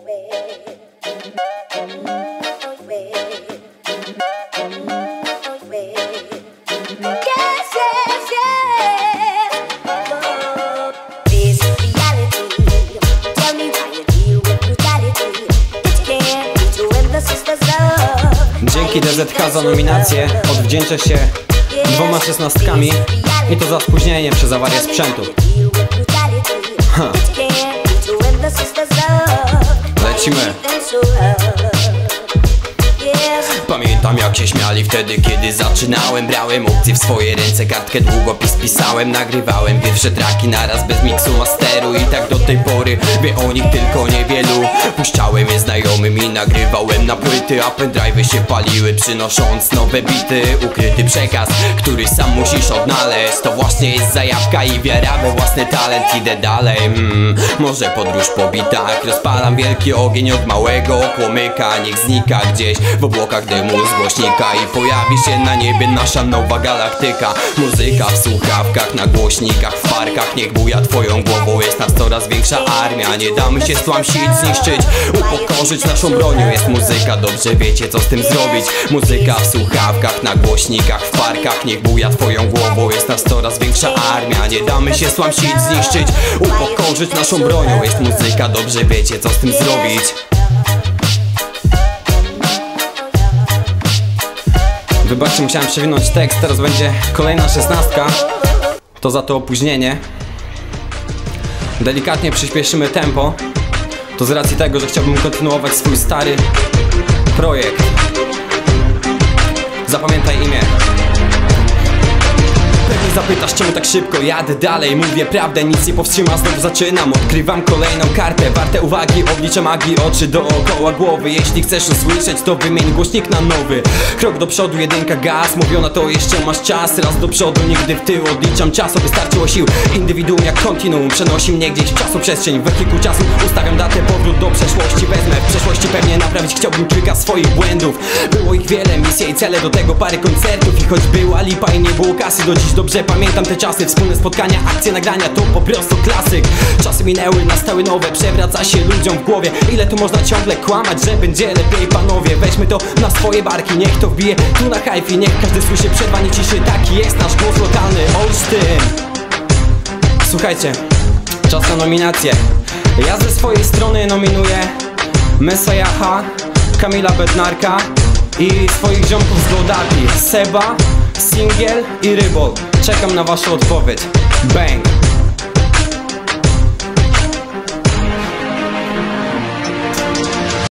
Dzięki DZH za nominację odwdzięczę się 2 szesnastkami i to za spóźnienie przez awarię sprzętu. Lecimy. Pamiętam jak się śmiali wtedy, kiedy zaczynałem. Brałem opcje w swoje ręce, kartkę, długopis pisałem. Nagrywałem pierwsze traki naraz bez miksu, masteru. I tak do tej pory wie o nich tylko niewielu. Puszczałem je znajomym i nagrywałem na płyty, a pendrive'y się paliły, przynosząc nowe bity. Ukryty przekaz, który sam musisz odnaleźć. To właśnie jest zajawka i wiara we własny talent. Idę dalej, może podróż po bitach. Rozpalam wielki ogień od małego płomyka. Niech znika gdzieś w obłokach dymu z głośnika i pojawi się na niebie nasza nowa galaktyka. Muzyka w słuchawkach, na głośnikach, w parkach. Niech buja twoją głową, jest nas coraz większa armia. Nie damy się stłamsić, zniszczyć, upokorzyć naszą bronią. Jest muzyka, dobrze wiecie co z tym zrobić. Muzyka w słuchawkach, na głośnikach, w parkach. Niech buja twoją głową, jest nas coraz większa armia. Nie damy się stłamsić, zniszczyć, upokorzyć naszą bronią. Jest muzyka, dobrze wiecie co z tym zrobić. Wybaczcie, musiałem przewinąć tekst, teraz będzie kolejna 16. To za to opóźnienie. Delikatnie przyspieszymy tempo. To z racji tego, że chciałbym kontynuować swój stary projekt. Zapamiętaj imię. Pewnie zapytasz, czemu tak szybko jadę dalej. Mówię prawdę, nic nie powstrzyma, znowu zaczynam. Odkrywam kolejną kartę, warte uwagi. Oblicze magii, oczy dookoła głowy. Jeśli chcesz usłyszeć, to wymień głośnik na nowy. Krok do przodu, jedynka gaz. Mówiono to jeszcze masz czas. Raz do przodu, nigdy w tył. Odliczam czas, aby starczyło sił. Indywiduum jak kontinuum przenosi mnie gdzieś w czasoprzestrzeń. W wehikuł czasu ustawiam datę, powrót do przeszłości. Wezmę w przeszłości pewnie naprawić chciałbym kilka swoich błędów. Było ich wiele, misje i cele, do tego parę koncertów. I choć była lipa i nie było kasy, do dziś dobrze pamiętam te czasy. Wspólne spotkania, akcje, nagrania, to po prostu klasyk. Czasy minęły, nastały nowe, przewraca się ludziom w głowie. Ile tu można ciągle kłamać, że będzie lepiej, panowie. Weźmy to na swoje barki, niech to wbije tu na hi-fi. Niech każdy słyszy przerwanie ciszy, taki jest nasz głos lokalny Olsztyn. Słuchajcie, czas na nominację. Ja ze swojej strony nominuję Messiaha, Kamila Bednarka i swoich ziomków z Gołdarki, Seba, Singiel i Rybol. Czekam na waszą odpowiedź. Bang!